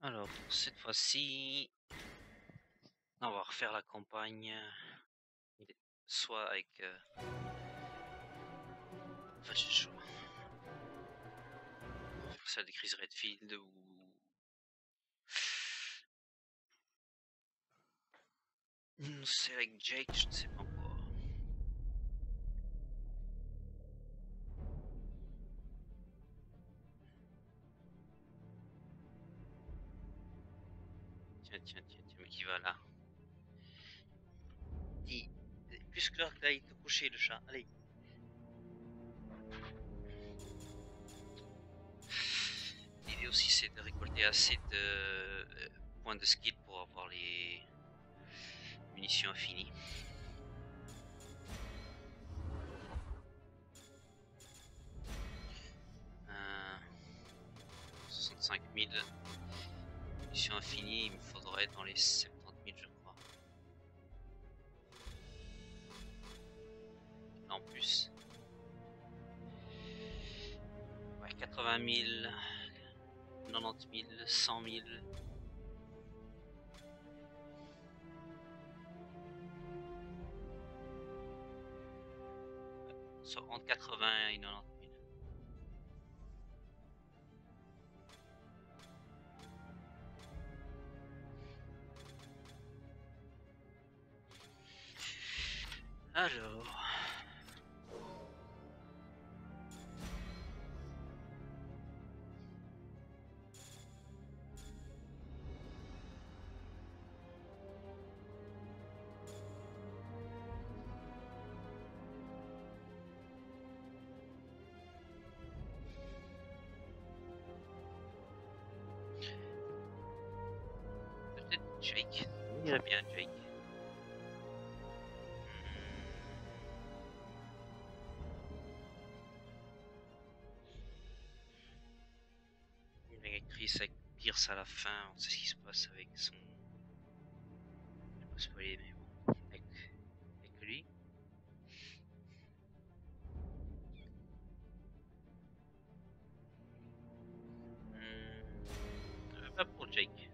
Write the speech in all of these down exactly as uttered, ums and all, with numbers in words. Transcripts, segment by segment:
Alors, pour cette fois-ci, on va refaire la campagne, soit avec... Euh... Enfin, j'ai le choix. On va faire celle de Chris Redfield ou... C'est avec Jake, je ne sais pas encore. Tiens, tiens, tiens, tiens, mais qui va là? Dis, puisque l'heure qu'il aille te coucher, le chat, allez. L'idée aussi, c'est de récolter assez de euh, points de skill pour avoir les munitions infinies. Euh, soixante-cinq mille munitions infinies, il me faudrait dans les soixante-dix mille, je crois. En plus. Ouais, quatre-vingt mille, quatre-vingt-dix mille, cent mille. Soit entre quatre-vingts et quatre-vingt-dix mille. Alors... Peut-être Jake. Il irait bien, Jake. Avec Chris, avec Pierce à la fin, on sait ce qui se passe avec son... Je vais pas spoiler, mais bon. Avec, avec lui. Hmm. Pas pour Jake.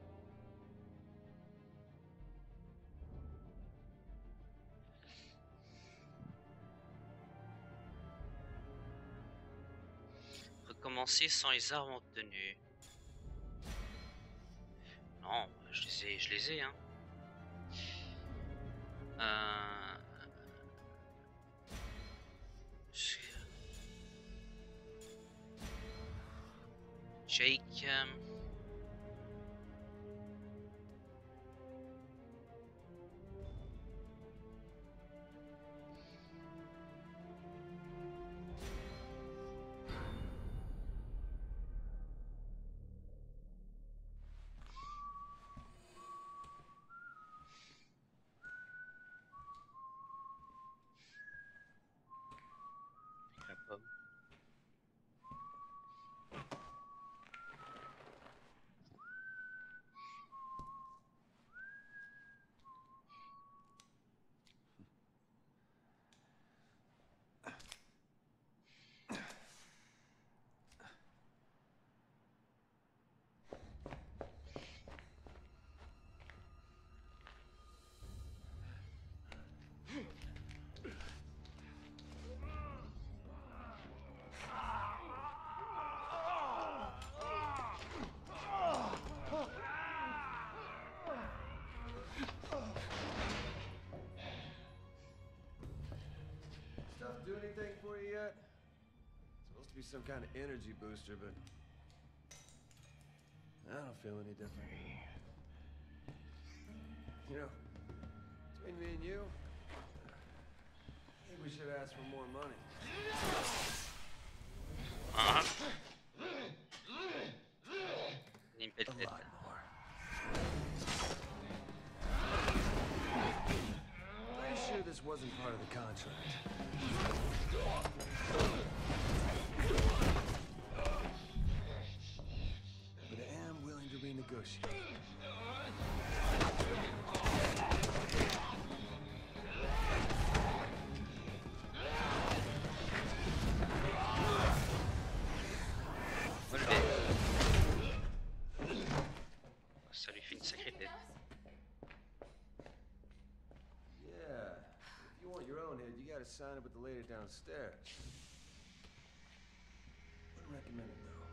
Recommencer sans les armes obtenues. Non, je les ai, je les ai, hein. Euh... Jake... Euh... La pomme. Do anything for you yet? It's supposed to be some kind of energy booster, but I don't feel any different. You know, between me and you, I think we should ask for more money. Uh-huh. A lot more. Pretty sure this wasn't part of the contract. But I am willing to renegotiate. to sign it with the lady downstairs. Wouldn't recommend it though.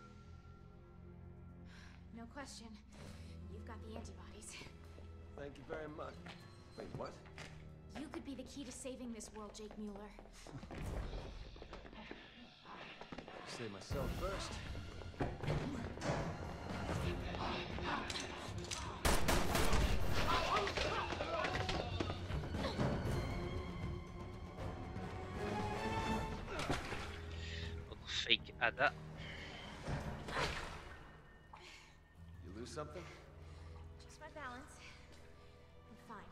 No question. You've got the antibodies. Thank you very much. Wait, what? You could be the key to saving this world, Jake Mueller. Save myself first. Fake Ada. You lose something? Just my balance. I'm fine.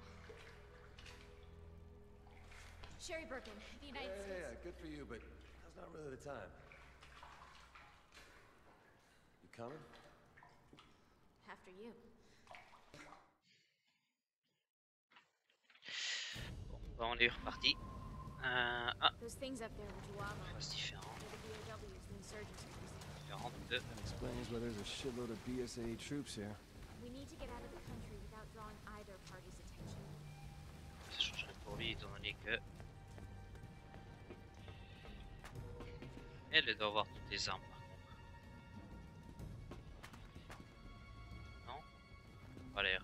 Sherry Birkin, the United Yeah, States. yeah, yeah, good for you, but now's not really the time. You coming? After you. Bon, on est reparti. Euh, ah, Those things up there were Juava. c'est différent. They're the B O Ws the insurgents are using. Différent de. That explains why there's a shitload of B S A A troops here. We need to get out of the country without drawing either party's attention. Ça changerait pour lui étant donné que. Elle doit avoir toutes les armes par contre. Non? Pas l'air.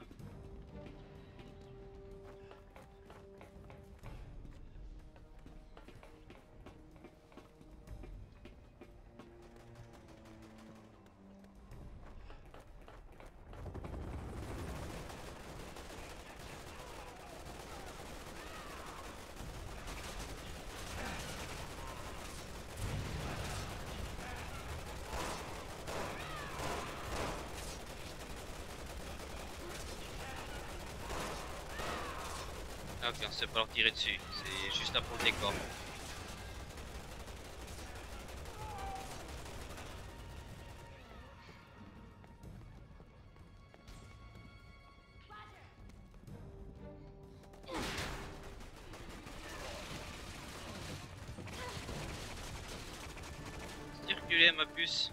Ok, on sait pas leur tirer dessus, c'est juste là pour le décor. Circuler ma puce.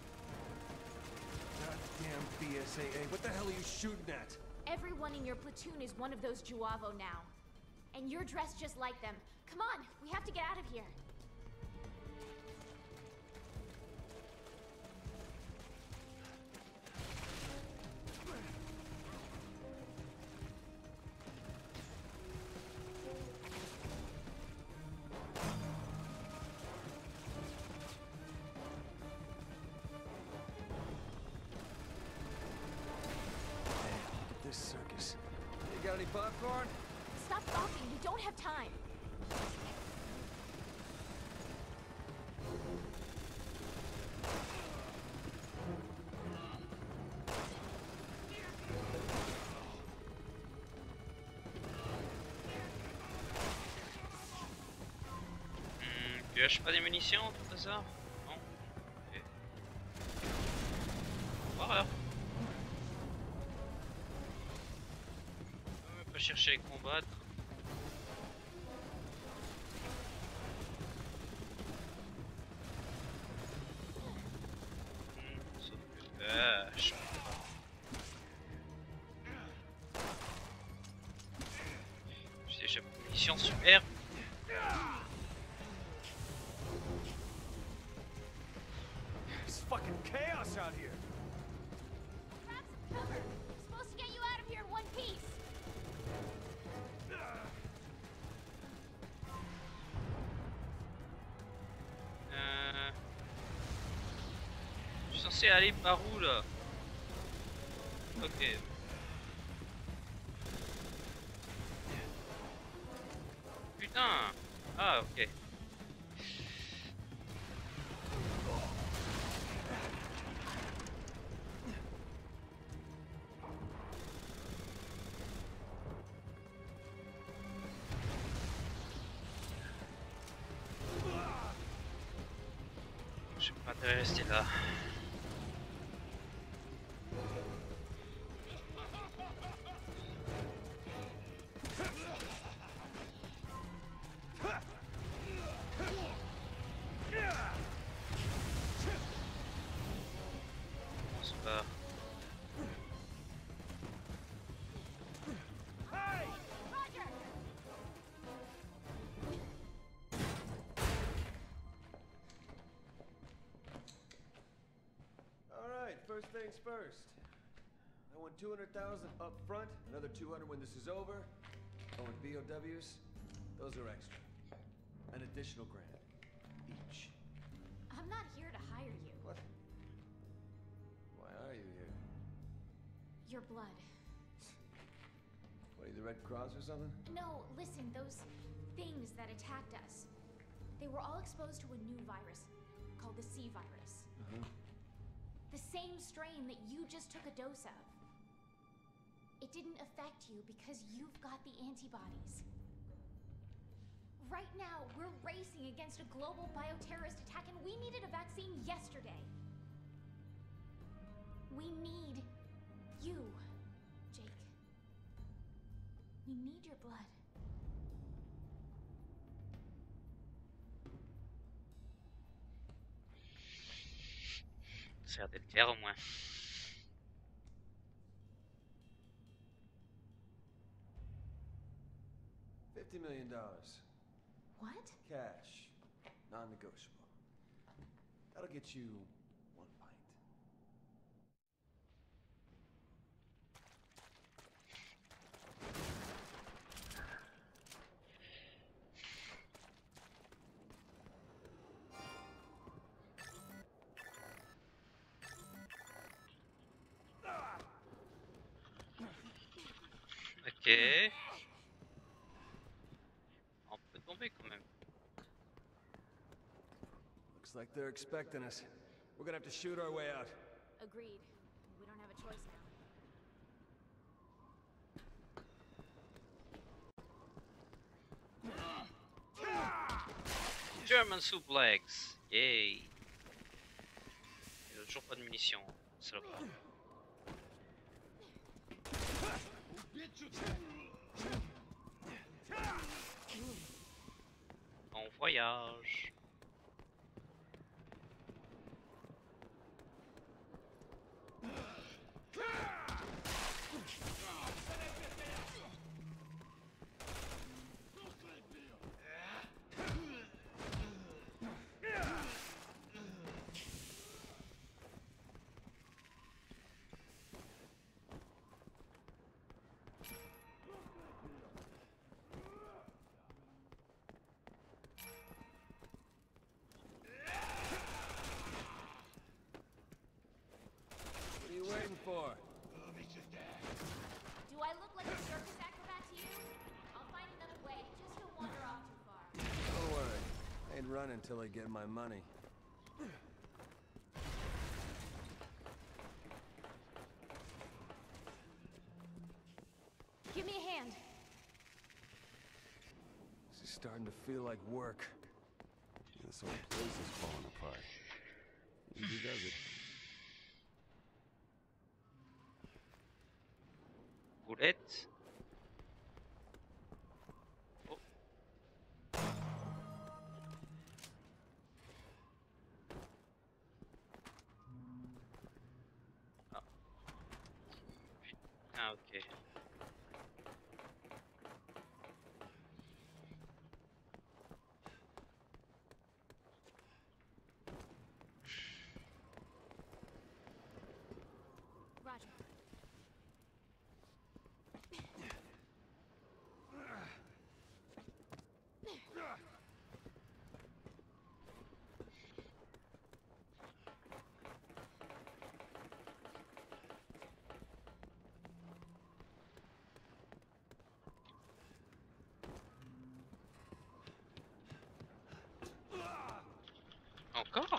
Goddamn B S A A, what the hell are you shooting at? Everyone in your platoon is one of those Juavo now. And you're dressed just like them. Come on, we have to get out of here. This circus. You got any popcorn? Stop talking, we don't have time. Hmm, tu lâches pas des munitions, tout hasard? Non? Ok. Voilà. On va pas chercher à les combattre. Hmm, sauf que... Ah, je... J'ai déjà pas de munitions, super. It's fucking chaos out here. Grab some cover. We're supposed to get you out of here in one piece. Euh... Je suis censé aller par où là? Ok. Putain! Ah ok. Je vais pas intérêt à rester là. On se barre. Roger! first things first. I won two hundred thousand up front, another two hundred when this is over. Oh, and B O Ws, those are extra. An additional grand each. I'm not here to hire you. What? Why are you here? Your blood. What, are you the Red Cross or something? No, listen, those things that attacked us. They were all exposed to a new virus called the C virus. Uh-huh. The same strain that you just took a dose of. It didn't affect you because you've got the antibodies. Right now, we're racing against a global bioterrorist attack, and we needed a vaccine yesterday. We need you, Jake. We need your blood. Ça a l'air d'être clair au moins. Fifty million dollars. What? Cash. Non-negotiable. That'll get you one pint. Ok. On peut tomber quand même. Looks like they're expecting us. We're gonna have to shoot our way out. Agreed. We don't have a choice now. German suplex. Yay. Il a toujours pas de munitions. Salopard. Bon voyage. What are you waiting for? Do I look like a circus acrobat to you? I'll find another way. Just don't wander off too far. Don't worry. I ain't running until I get my money. Give me a hand. This is starting to feel like work. This whole place is falling apart. Easy does it. Boulette. Oh. Ah. Ah, ok. Roger. Encore?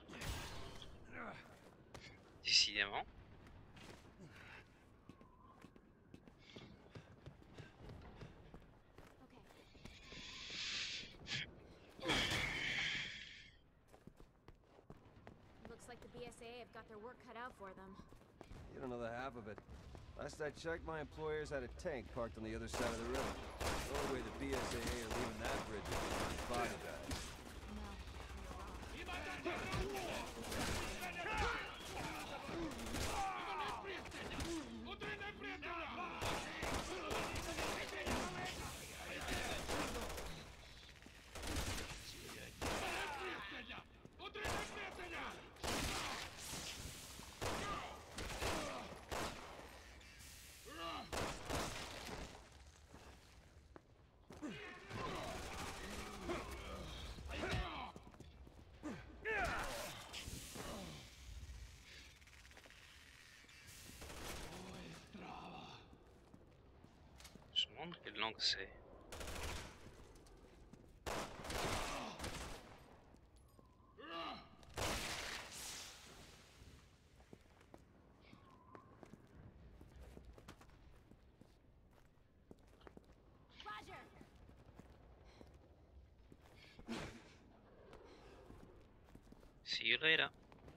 Décidément. Okay. Looks like the B S A have got their work cut out for them. You don't know the half of it. Last I checked, my employers had a tank parked on the other side of the river. The only way the B S A are leaving that bridge is with bodyguards. No, you're wrong. demande quelle langue c'est. See you later.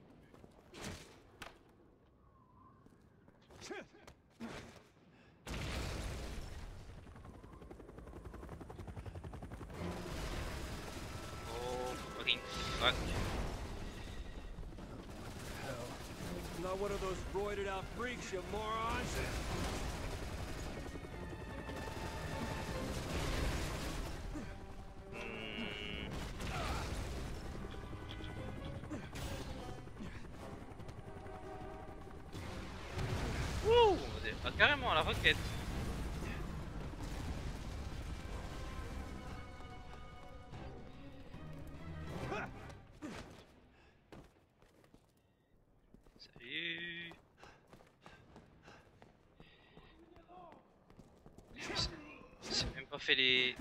Oh, fucking fuck. Hell. Not one of those roided out freaks, you morons. Wouh! Ah, carrément à la roquette. Salut. C'est même pas fait les...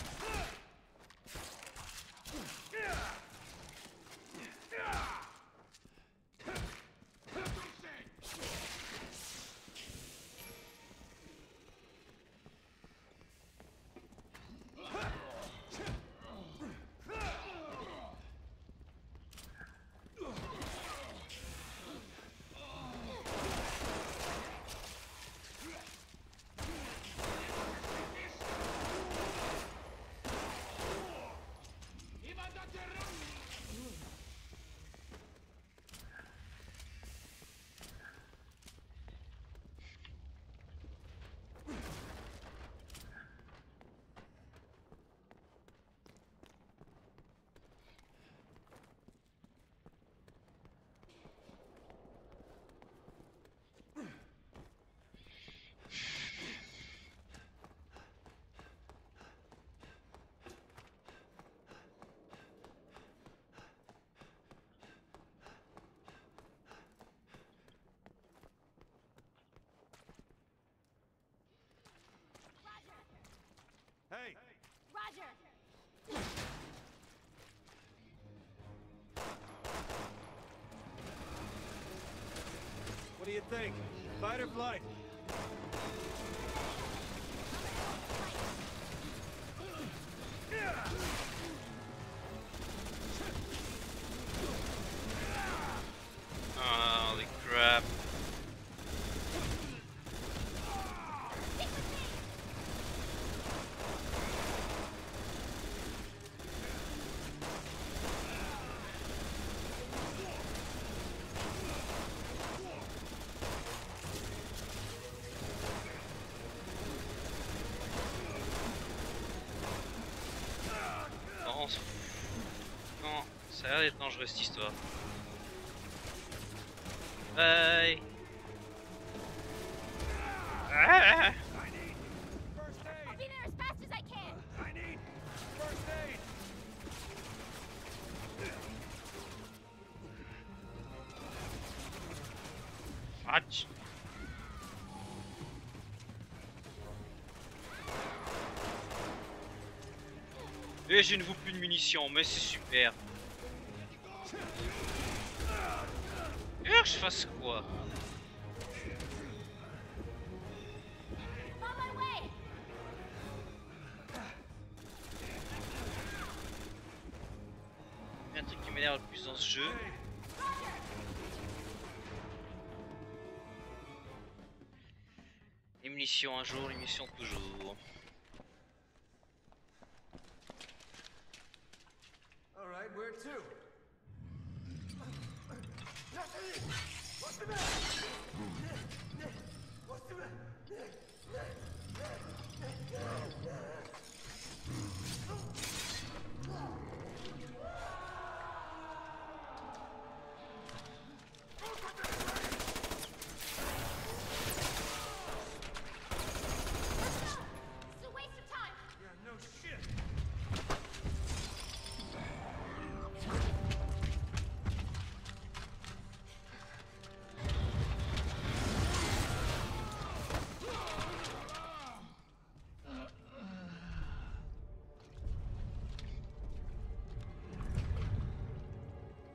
Hey! Roger! What do you think? Fight or flight? Holy crap. Non, non, ça a l'air d'être dangereux cette histoire. Bye. Ah! I need first I'll aid! be there as fast as I can! I need first aid! Fudge. Et je ne veux plus de munitions, mais c'est super. Et que je fasse quoi? On my way! Il y a un truc qui m'énerve le plus dans ce jeu. Les munitions un jour, les munitions toujours. All right, where to? It's a waste of time! Yeah, no shit!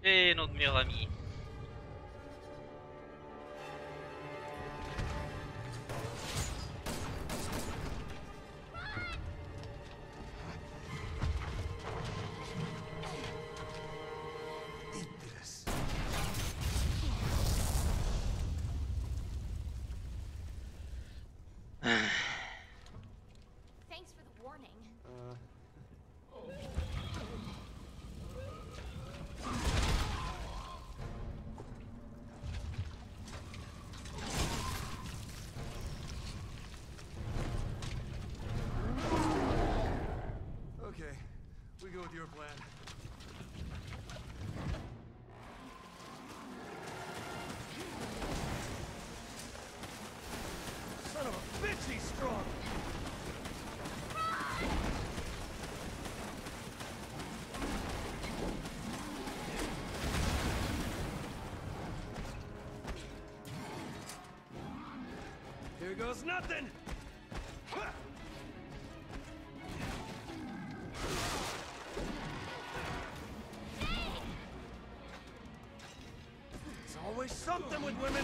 Et notre meilleur ami. Thanks for the warning. Uh, okay, we go with your plan. Son of a bitch, he's strong! Here goes nothing! It's always something with women!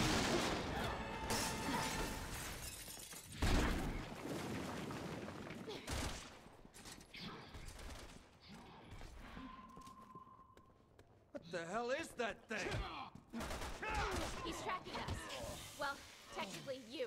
What the hell is that thing? He's tracking us. Well, technically you.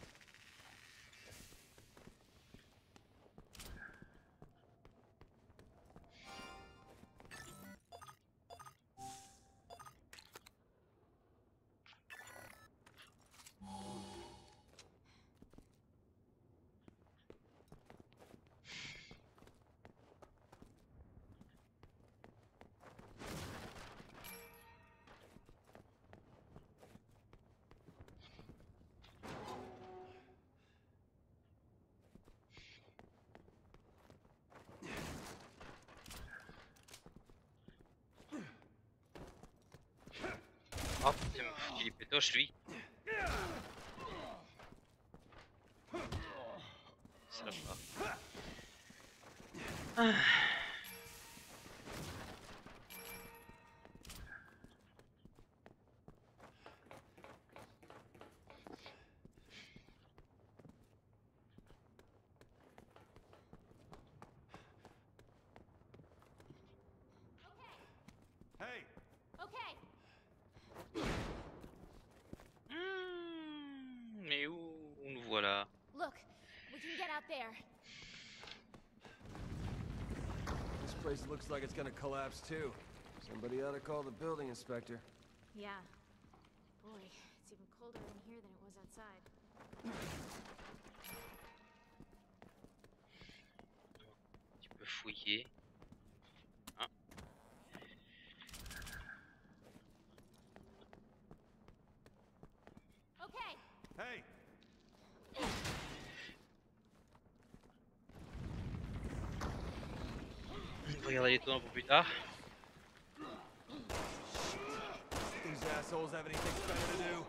Oh putain, m'a foutu les pétoches lui. Ça va. Ah. Hey! Okay. Hmm, mais où nous voilà? Look, we can get out there. This place looks like it's gonna collapse too. Somebody ought to call the building inspector. Yeah. Boy, it's even colder in here than it was outside. Tu peux fouiller. Hein? Okay. Hey! On va regarder les tours pour plus tard. These assholes have anything better to do.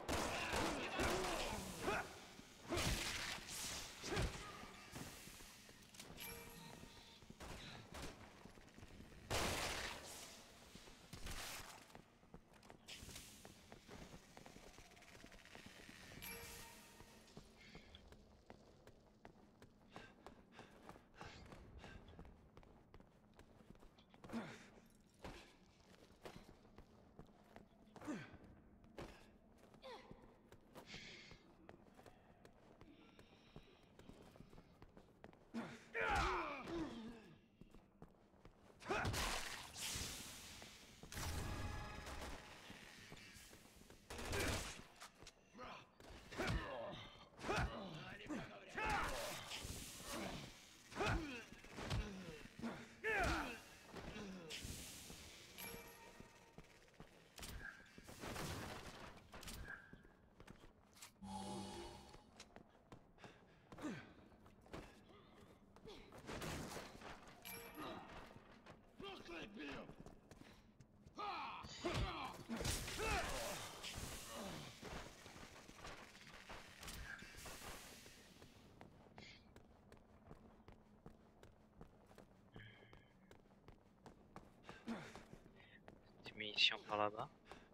munitions par là-bas.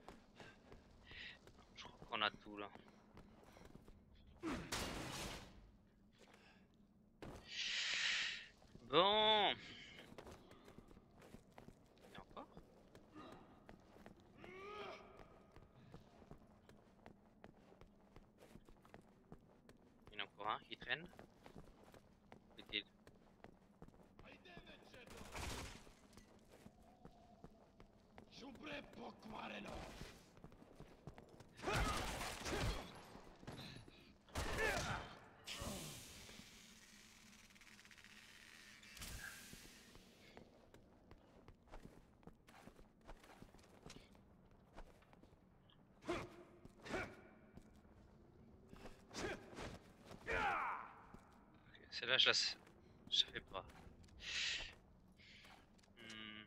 Je crois qu'on a tout là. Bon. Et encore? Il y en a encore un qui traîne. Où est-il? Celle-là, je la sais, je fais pas. Hmm.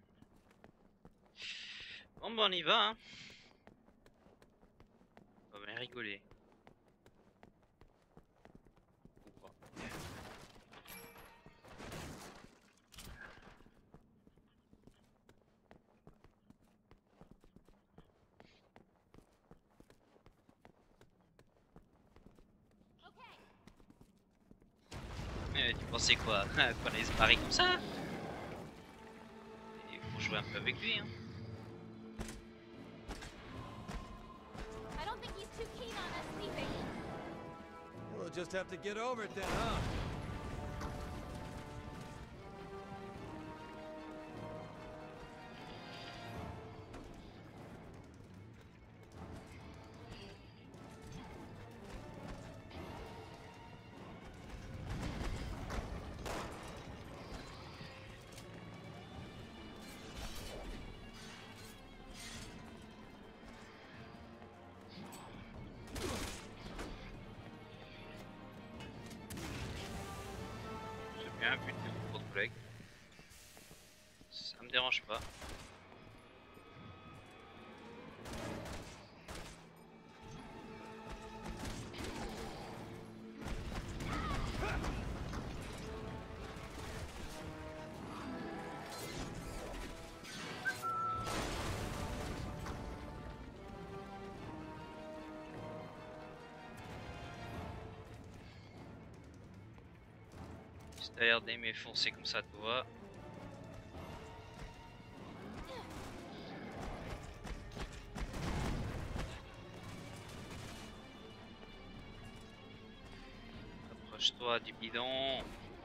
Bon, bah on y va, hein. On va bien rigoler. Ou pas. Euh, tu pensais quoi? Qu'on allait se barrer comme ça? Il faut jouer un peu avec lui, hein. I don't think he's too keen on us leaving. We'll just have to get over it then, huh? J'ai bien vu de votre collègue. Ça me dérange pas. Si t'as l'air d'aimer foncer comme ça, toi. Approche-toi du bidon.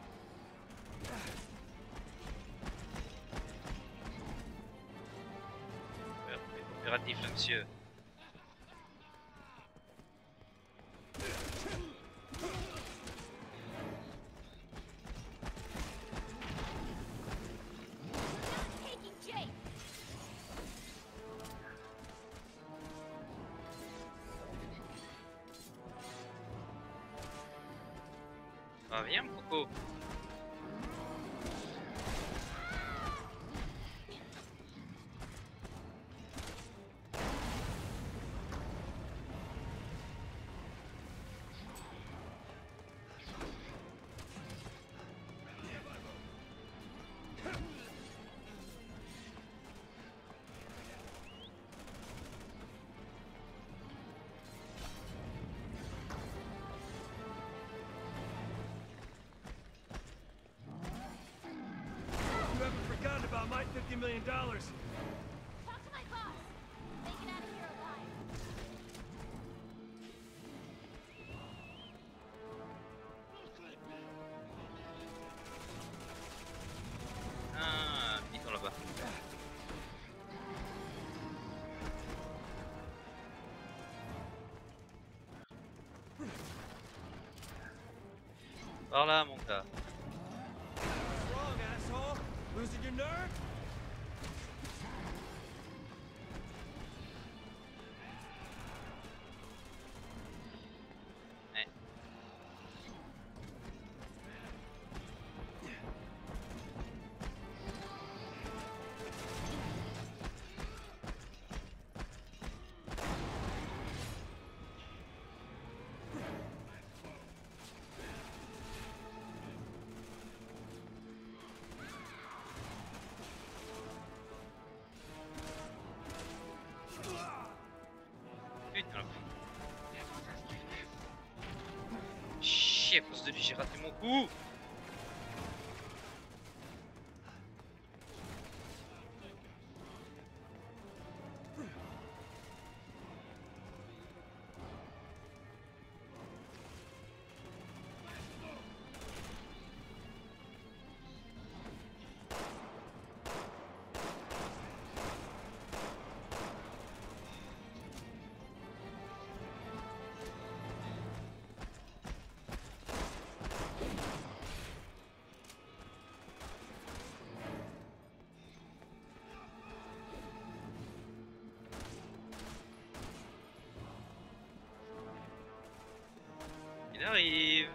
Opératif, là, monsieur. Taking Jake. Ah, viens, Coco. You haven't forgotten about my fifty million dollars. Talk to my boss. Make it out of here alive. Ah, bidon là-bas. Par là, mon gars. What's wrong, asshole? Losing your nerve? Eh. si, à cause de lui, j'ai raté mon coup. Il arrive.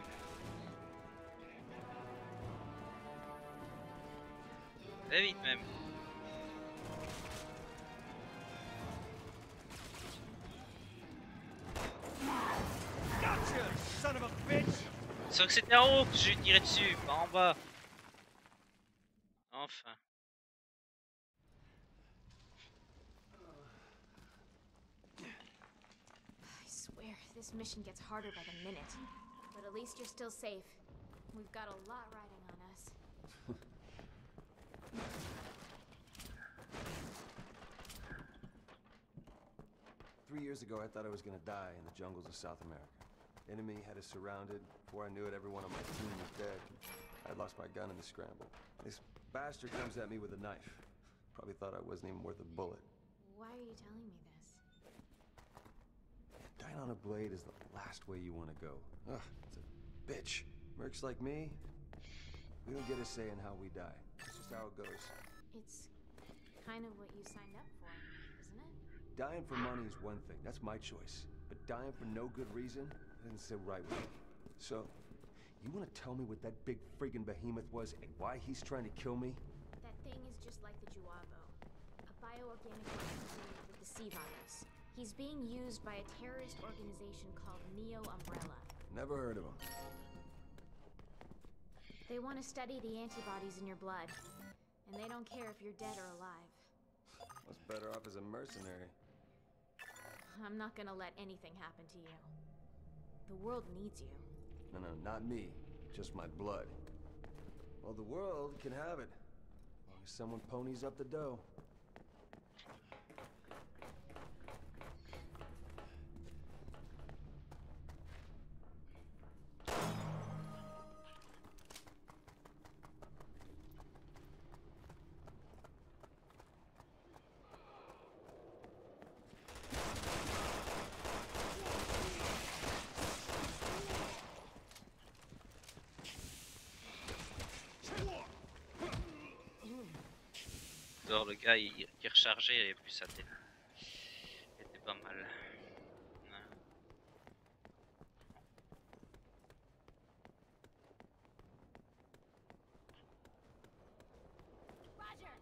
Très vite même. Gotcha, son of a bitch! Sauf que c'était en haut que je lui tirais dessus, pas en bas. Enfin. I swear, this mission gets harder by the minute. But at least you're still safe. We've got a lot riding on us. Three years ago, I thought I was gonna die in the jungles of South America. Enemy had us surrounded. Before I knew it, everyone on my team was dead. I'd lost my gun in the scramble. This bastard comes at me with a knife. Probably thought I wasn't even worth a bullet. Why are you telling me this? Dying on a blade is the last way you want to go. Ugh, it's a bitch. Mercs like me, we don't get a say in how we die. It's just how it goes. It's kind of what you signed up for, isn't it? Dying for money is one thing. That's my choice. But dying for no good reason doesn't sit right with me. So, you want to tell me what that big friggin' behemoth was and why he's trying to kill me? That thing is just like the Juavo, a bioorganic organism with the C virus. He's being used by a terrorist organization called Neo Umbrella. Never heard of him. They want to study the antibodies in your blood, and they don't care if you're dead or alive. Was better off as a mercenary. I'm not gonna let anything happen to you. The world needs you. No, no, not me. Just my blood. Well, the world can have it. As long as someone ponies up the dough. Dehors, le gars il, il rechargeait et puis sa tête. Il était pas mal. Ouais. Roger.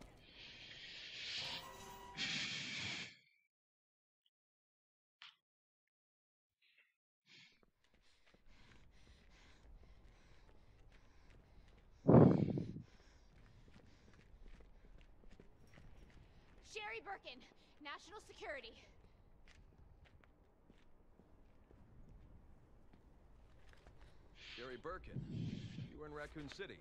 Sherry Birkin, National Security. Sherry Birkin, you were in Raccoon City.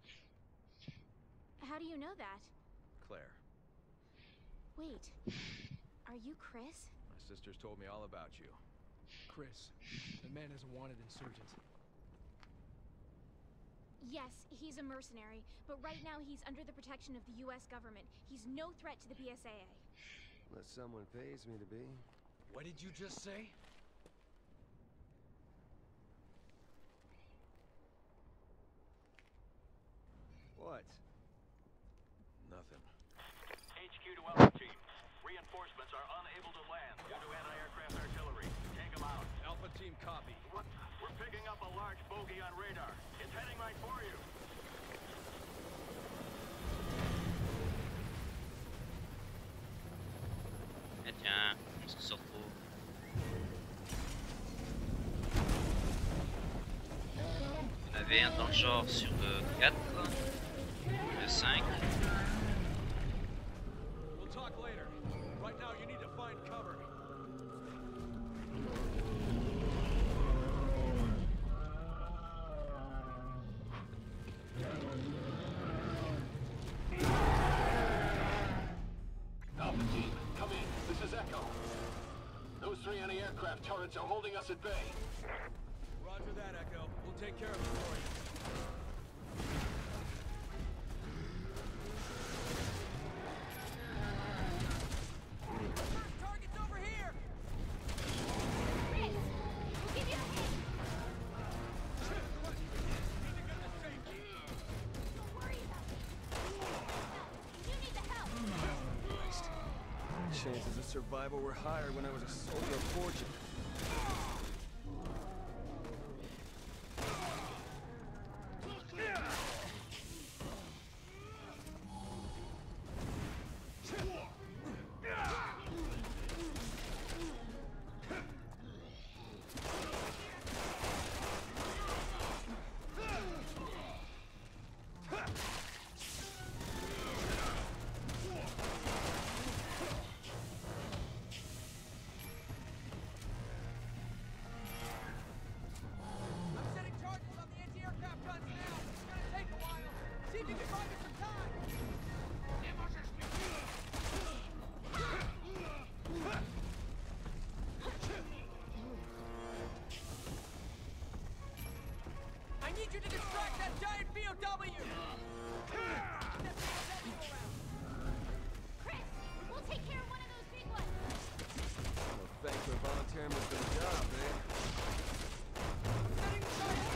How do you know that? Claire, Wait, are you Chris? my sisters told me all about you. Chris, the man is a wanted insurgent. Yes, he's a mercenary, but right now he's under the protection of the U S government. He's no threat to the P S A A. Unless someone pays me to be. What did you just say? What? Nothing. H Q to Alpha Team. Reinforcements are unable to land due to anti-aircraft artillery. Take them out. Alpha Team copy. What? We're picking up a large bogey on radar. It's heading right for you. Eh tiens, on se retrouve. On avait un dans le genre sur le quatre, le cinq. We'll talk later. Right now you need to find cover. aircraft turrets are holding us at bay. Roger that, Echo. We'll take care of it for you. Target's over here! Chris! We'll give you a hit! Don't worry about it. You need the help! Chances of survival were higher when I was a soldier of fortune. I'm setting charges on the anti-aircraft guns now. It's gonna take a while. See if you can find me some time. I need you to distract that giant B O W! That B O W around. Chris! We'll take care of one of those big ones! Well, thanks for volunteering me for the job, man. Setting the target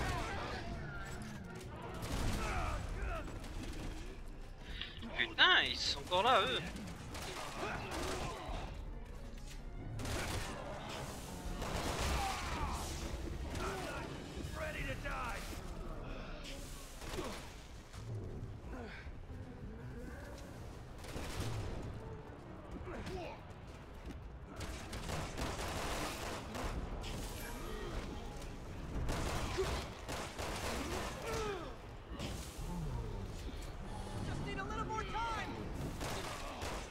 now. Putain, ils sont encore là, eux. Ready to die! Just need a little more time.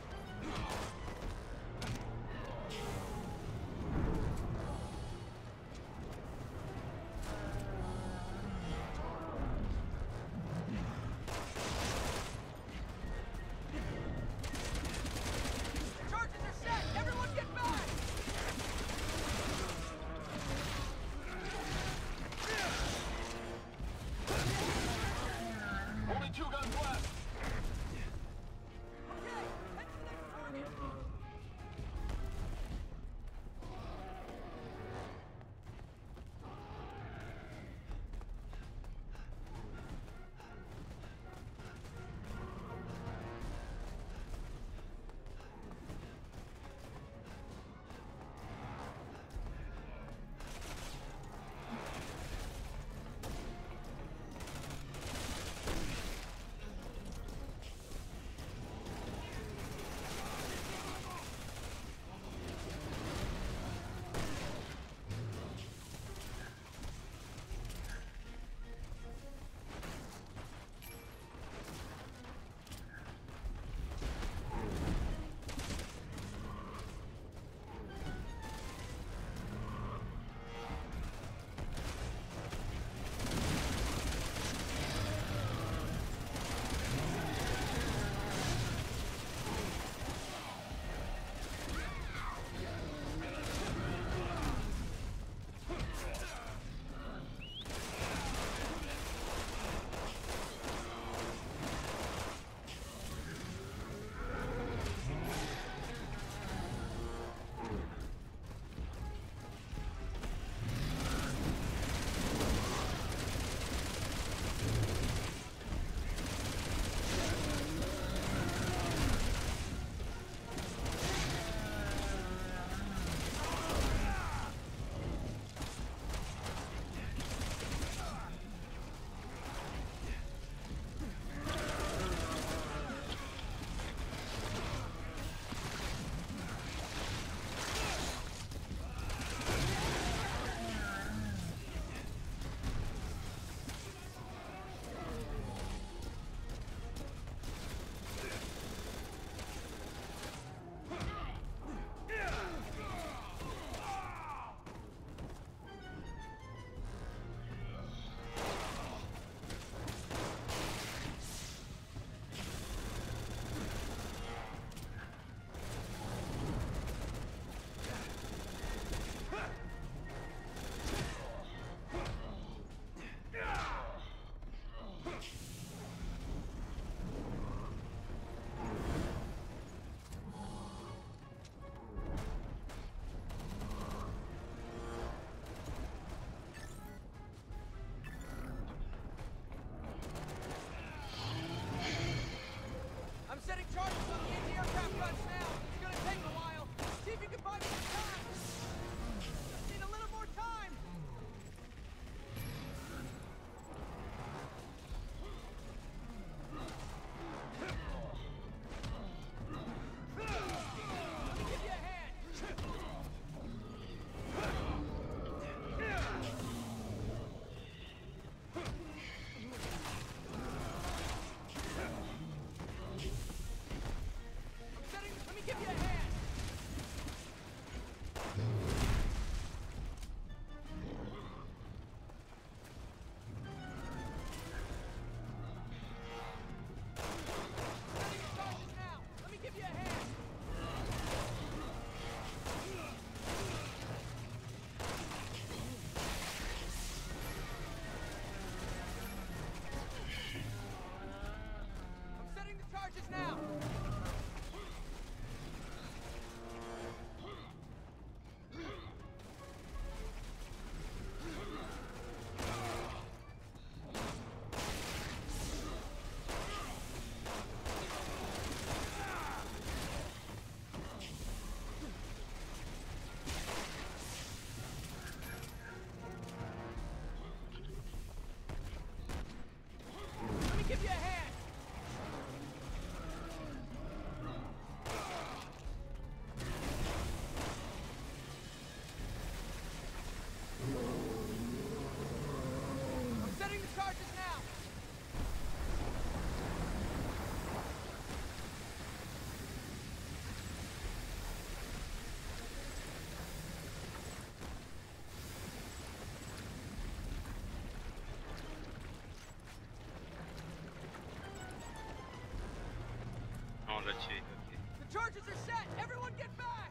l'a tué, ok. The charges are set! Everyone get back!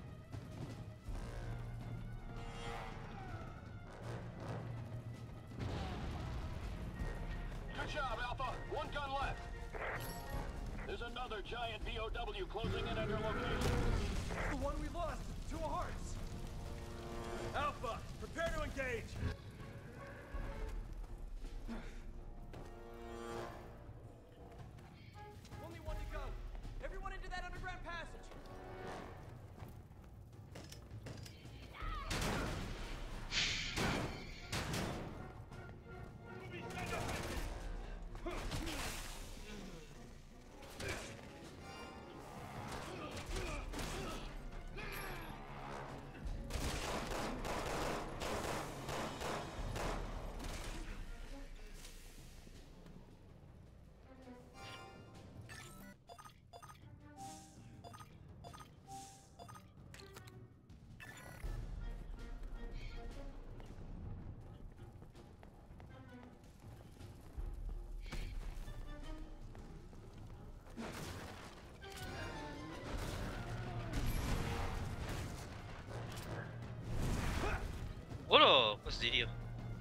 Good job, Alpha. One gun left. There's another giant B O W closing in on your location. The one we lost! Two hearts! Alpha, prepare to engage! Only one to go. Everyone into that underground passage. Oh là, quoi ce délire?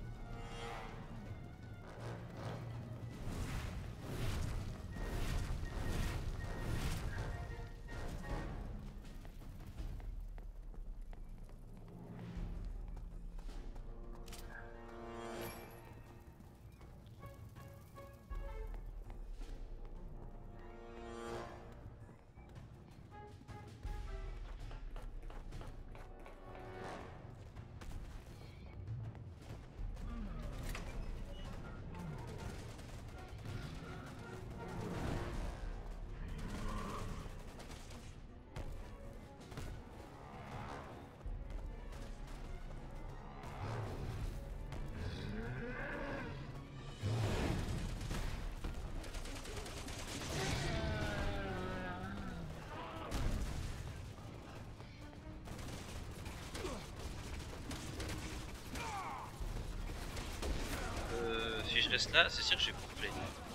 Euh, si je reste là, c'est sûr que je vais couper.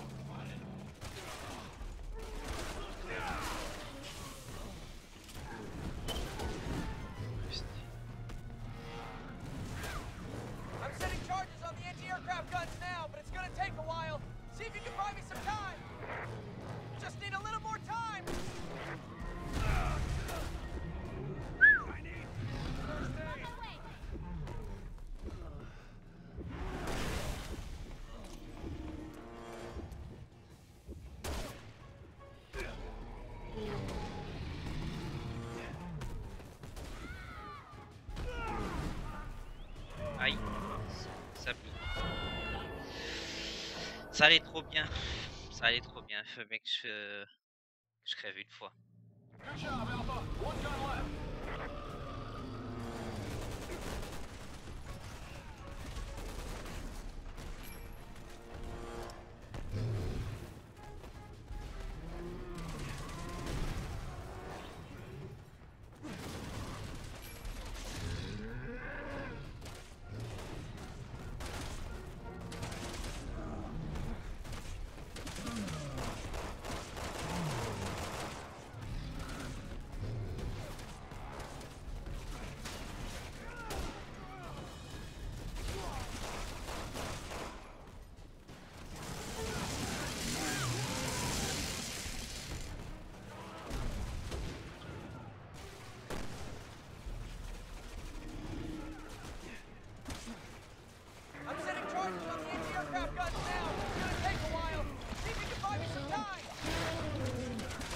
I'm setting charges on the anti-aircraft guns now, but it's gonna take a while. See if you can buy me some time. Just need a little more time. I need first aid! Aïe, ça pique. Ça allait trop bien. Ça allait trop bien. Faut bien que je, que je crève une fois. Good job, Alpha. One gun left. I'm setting charges on the anti-aircraft guns now, but it's gonna take a while. See if you can buy me some time.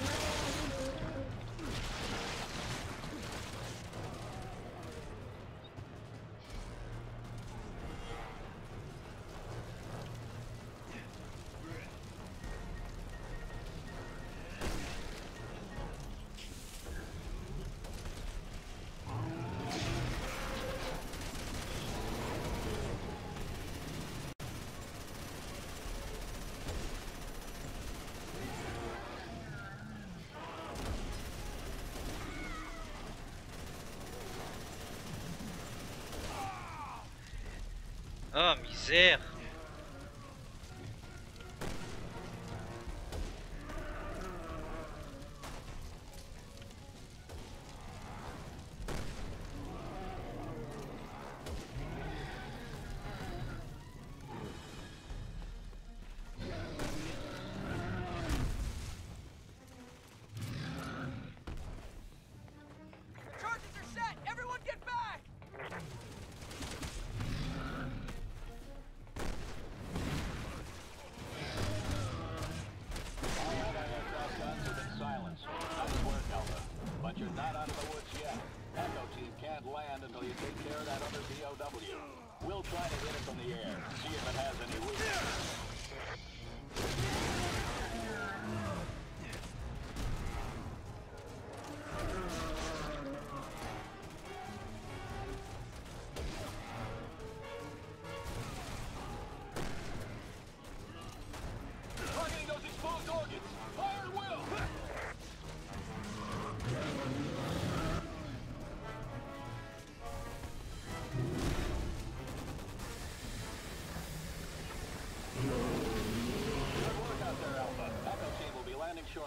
Oh misère.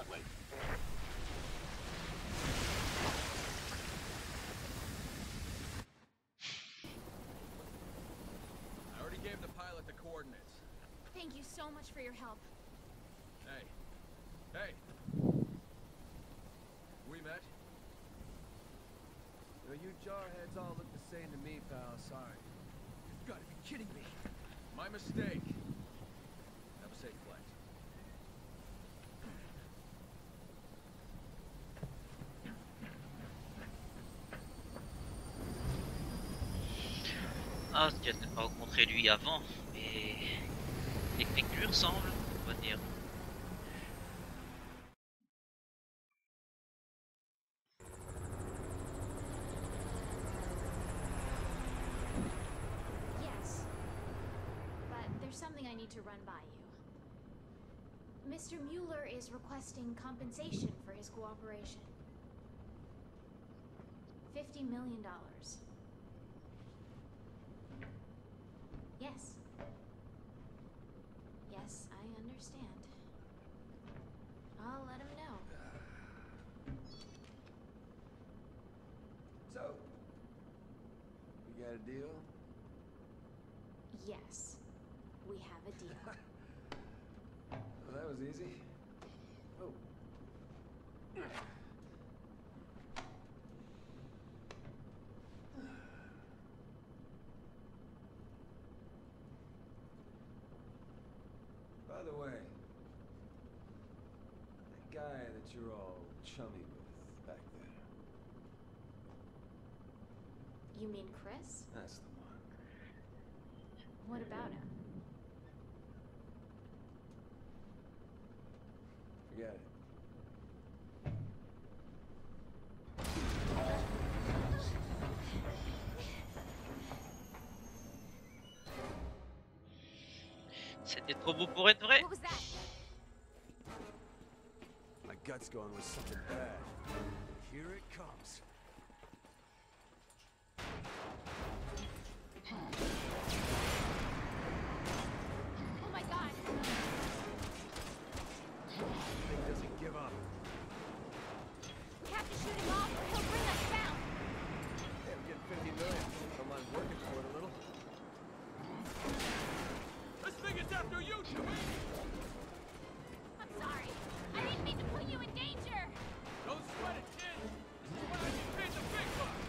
shortly. I already gave the pilot the coordinates. Thank you so much for your help. Hey. Hey. We met? You know, you jarheads all look the same to me, pal. Sorry. You've got to be kidding me. My mistake. Have a safe flight. Ah, tu as peut-être pas rencontré lui avant, mais les clics lui ressemblent, on va dire. Yes. But there's something I need to run by you. Mister Mueller is requesting compensation for his cooperation. Fifty million dollars. Yes. Yes, I understand. I'll let him know. So, we got a deal? Yes, we have a deal. Well, that was easy. Oh. By the way, that guy that you're all chummy with back there, You mean Chris? that's the one. What about him? Forget it. C'était trop beau pour être vrai. What was that? My gut's going with something bad. Here it comes. Oh my god! Thing doesn't give up. We have to shoot him off or he'll bring us down! Hey, we're getting fifty million. Don't mind working for it a little. This thing is after you, Jimmy! I'm sorry. I didn't mean to put you in danger! Don't sweat it, kid! This is when I get paid the big bucks!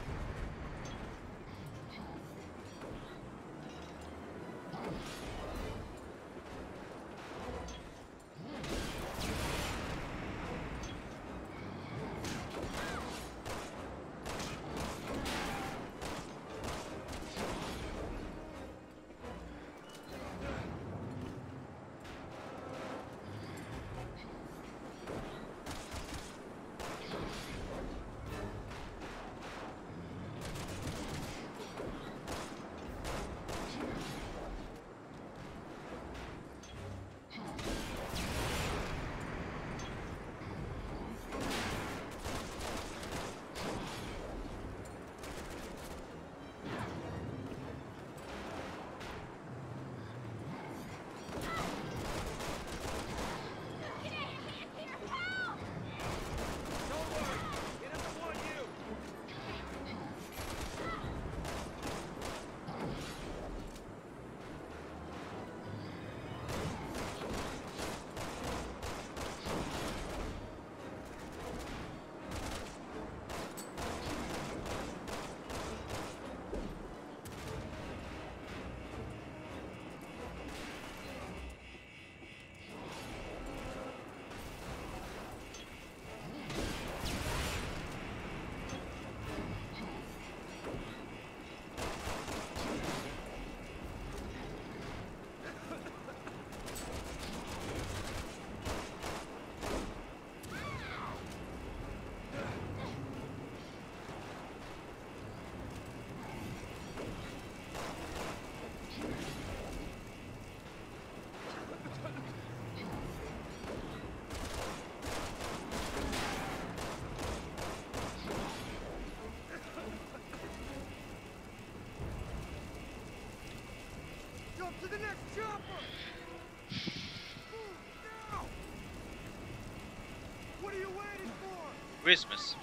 Christmas.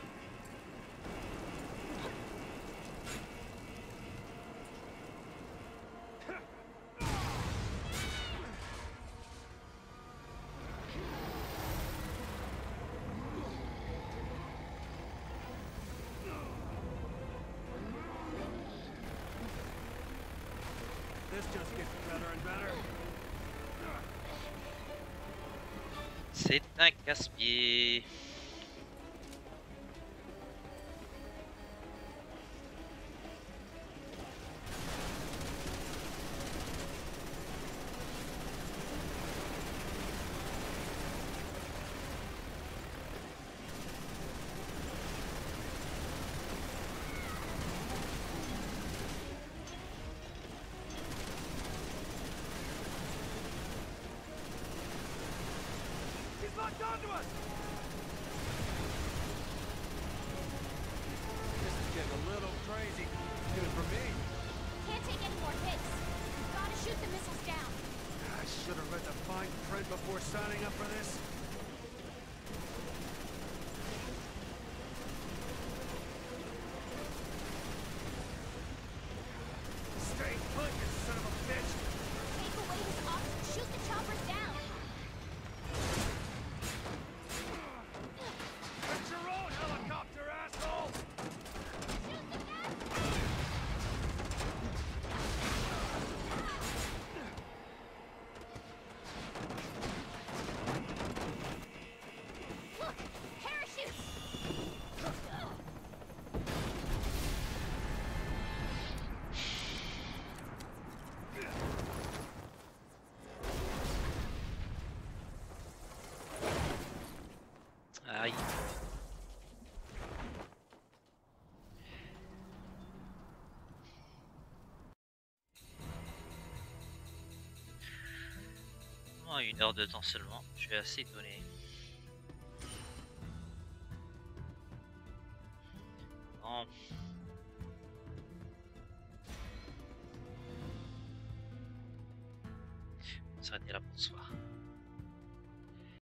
This just gets better and better. C'est un casse-pied. He's locked onto us! This is getting a little crazy, even for me. Can't take any more hits. We've got to shoot the missiles down. I should have read the fine print before signing up for this. Stay put, you son of a bitch! Take away his ops and shoot the choppers down. It's your own helicopter, asshole! Shoot them down! Look! Parachutes! Aïe. Oh, une heure de temps seulement, je suis assez étonné. Bon. On va s'arrêter là pour ce soir.